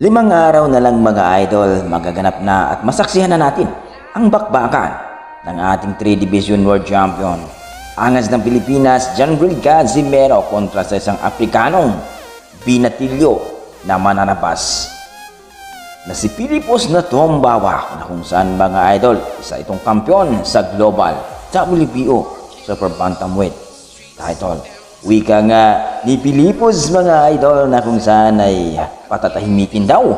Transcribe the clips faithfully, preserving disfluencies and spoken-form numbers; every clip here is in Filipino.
Limang araw na lang mga idol, magaganap na at masaksihan na natin ang bakbakan ng ating three Division World Champion. Angas ng Pilipinas, John Will Casimero kontra sa isang Afrikanong binatilyo na mananabas na si Pilipos na Tombawa, na kung saan mga idol, isa itong kampiyon sa Global W B O Super Bantamweight title. Wika nga ni Pilipos mga idol na kung saan ay patatahimikin daw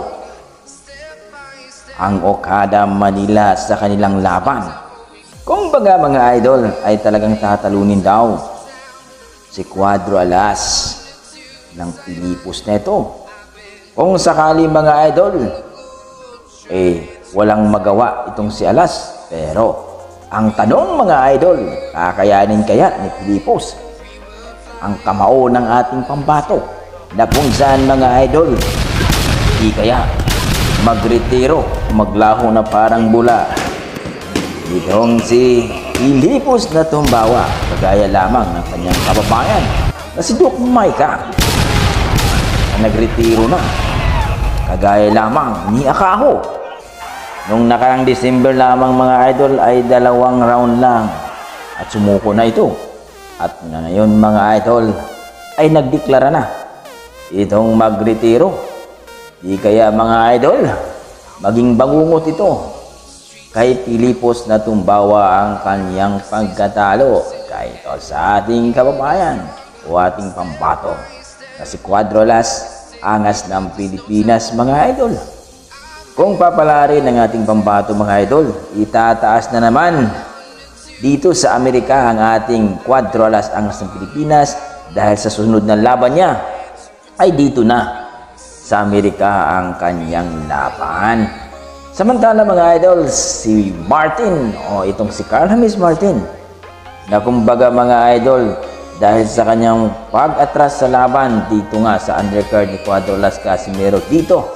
ang Okada Manila sa kanilang laban. Kung baga mga idol ay talagang tatalunin daw si Cuadro Alas ng Pilipos na ito. Kung sakali mga idol eh walang magawa itong si Alas, pero ang tanong mga idol, kakayanin kaya ni Pilipos ang kamao ng ating pambato na kung saan mga idol di kaya magretiro, maglaho na parang bula itong si Pilipos na Tombawa, kagaya lamang ng kanyang kababayan na si Duke Maika na nagretiro na, kagaya lamang ni Akaho. Nung nakarang December lamang mga idol ay dalawang round lang at sumuko na ito. At ngayon mga idol ay nagdeklara na itong magretiro. Di kaya mga idol maging bangungot ito kay Pilipos na Tombawa ang kanyang pagkatalo kahit sa ating kababayan o ating pambato na si Cuadro Alas, angas ng Pilipinas mga idol. Kung papalari ng ating pambato mga idol, itataas na naman dito sa Amerika ang ating Cuadro Alas, angas ng Pilipinas, dahil sa sunod na laban niya ay dito na sa Amerika ang kanyang laban. Samantala mga idol, si Martin o itong si Carl James Martin na kumbaga mga idol dahil sa kanyang pag-atras sa laban dito nga sa undercard ni Cuadro Alas Casimero dito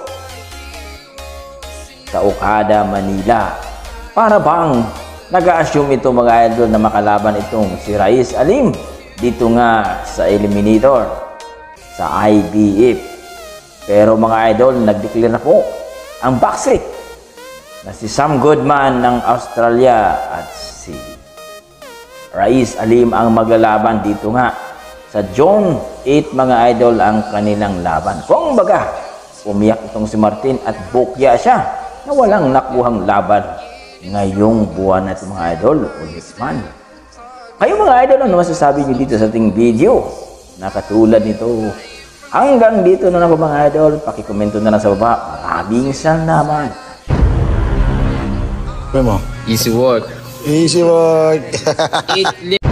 sa Okada Manila, para bang nag-a-assume ito mga idol na makalaban itong si Raiz Alim dito nga sa Eliminator sa I B F. Pero mga idol, nag-declare na po ang backstreet na si Sam Goodman ng Australia at si Raiz Alim ang maglalaban dito nga sa June eight mga idol ang kanilang laban. Kung baga, umiyak itong si Martin at bukya siya na walang nakuhang laban ngayong buwan na ito mga idol, ulit man. Kayo mga idol, ano masasabi nyo dito sa ating video na katulad nito? Hanggang dito na lang po mga idol, pakikomento na lang sa baba. Maraming salamat. Easy work. Easy work. Eat